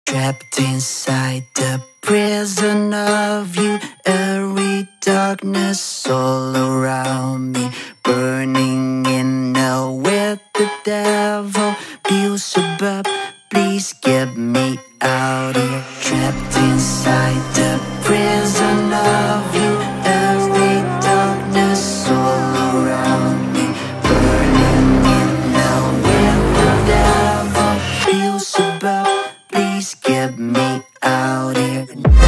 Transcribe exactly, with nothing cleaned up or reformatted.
Trapped inside the prison of you, every darkness all around me, burning in hell with the devil. Beelzebub, please get me out here. Trapped inside the prison of you, every darkness all around me, burning in hell with the devil. Beelzebub, please get me out here.